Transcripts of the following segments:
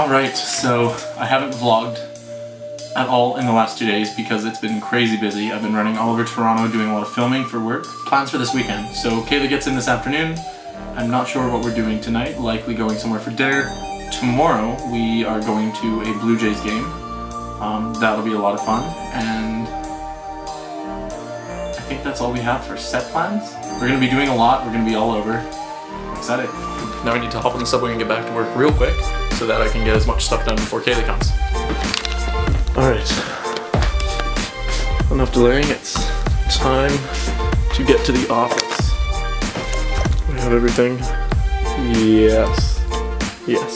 Alright, so I haven't vlogged at all in the last 2 days because it's been crazy busy. I've been running all over Toronto doing a lot of filming for work. Plans for this weekend. So Kayla gets in this afternoon. I'm not sure what we're doing tonight, likely going somewhere for dinner. Tomorrow we are going to a Blue Jays game. That'll be a lot of fun, and I think that's all we have for set plans. We're going to be doing a lot, we're going to be all over. I'm excited. Now I need to hop on the subway and get back to work real quick so that I can get as much stuff done before Kayla comes. Alright, enough delaying, it's time to get to the office. We have everything. Yes. Yes.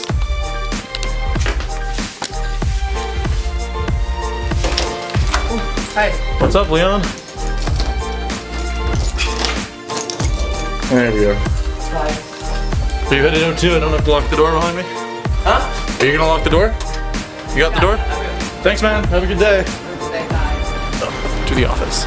Hi. What's up, Leon? There we go. Hi. Are you headed out too? I don't have to lock the door behind me? Huh? Are you gonna lock the door? You got the door? Thanks, man. Have a good day. To the office.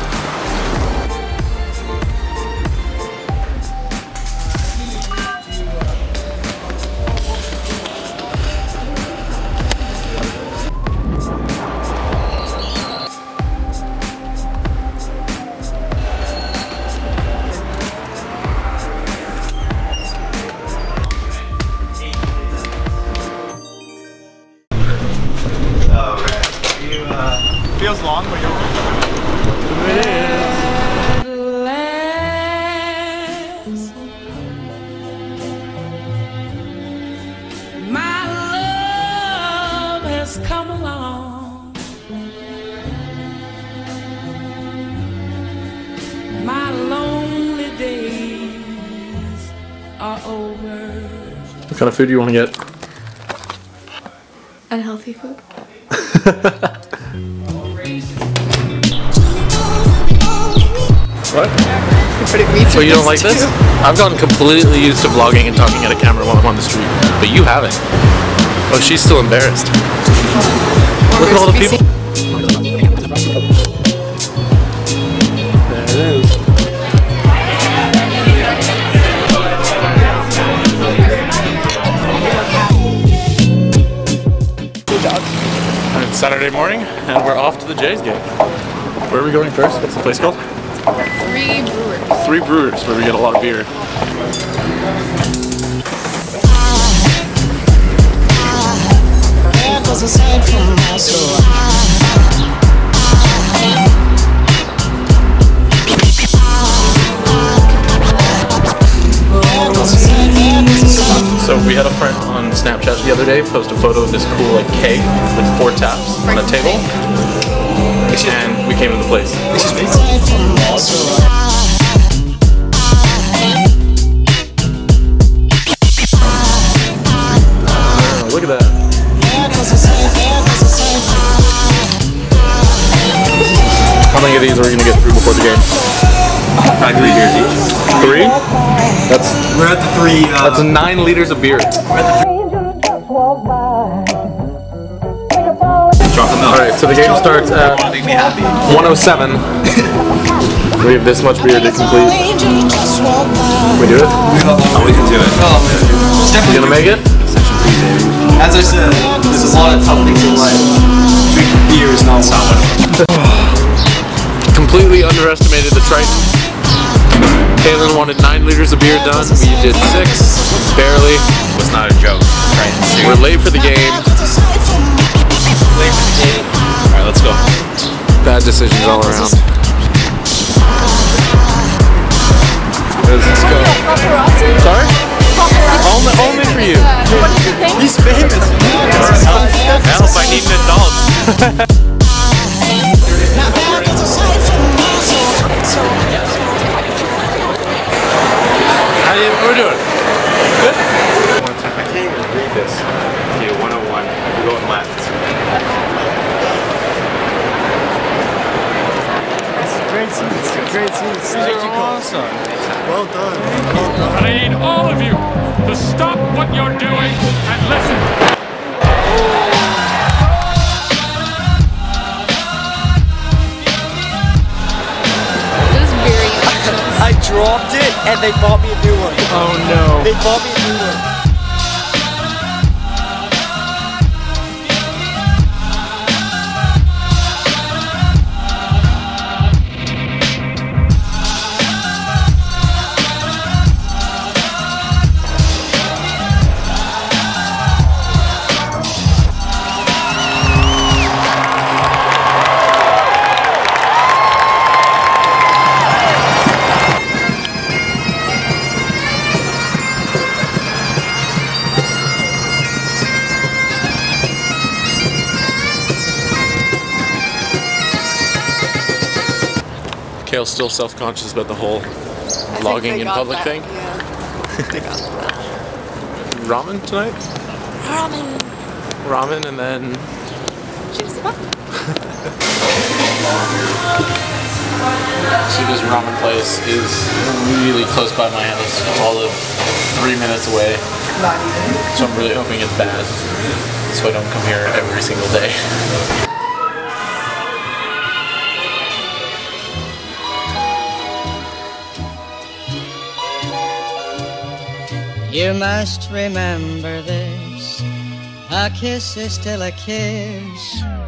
Feels long, but you're my love has come along. My lonely days are over. What kind of food do you want to get? Unhealthy food. What? So you don't like this? I've gotten completely used to vlogging and talking at a camera while I'm on the street, but you haven't. Oh, she's still embarrassed. Look at all the people. There it is. And it's Saturday morning, and we're off to the Jays game. Where are we going first? What's the place called? Three Brewers. Three Brewers, where we get a lot of beer. So we had a friend on Snapchat the other day post a photo of this cool like keg with 4 taps on a table. And we came to the place. Look at that. How many of these are we going to get through before the game? probably 3 beers each. 3? We're at the 3. That's 9 liters of beer. Alright, so the game starts at 1:07. We have this much beer to complete. Can we do it? Oh, we can do it. You gonna make it? As I said, there's a lot of tough things in life. Drinking beer is not one of them. Completely underestimated the Triton. Kaylin wanted 9 liters of beer done. We did 6, barely. It was not a joke. We're late for the game. Alright, let's go. Bad decisions all around. Let's go. Sorry? Only for you. What did you think? He's famous. Help, I need an adult. What are we doing? Good? I can't even read this. Okay, 101. We're going left. Great seats. Great seats. These are awesome. Well done. Well done. I need all of you to stop what you're doing and listen. This is very awesome. I dropped it and they bought me a new one. Oh no. They bought me a new one. Kale's still self-conscious about the whole vlogging in public thing. Yeah. They got that. Ramen tonight? Ramen. Ramen and then... Jujutsu. So this ramen place is really close by my house. It's all of 3 minutes away. Not even. So I'm really hoping it's bad, so I don't come here every single day. You must remember this, a kiss is still a kiss.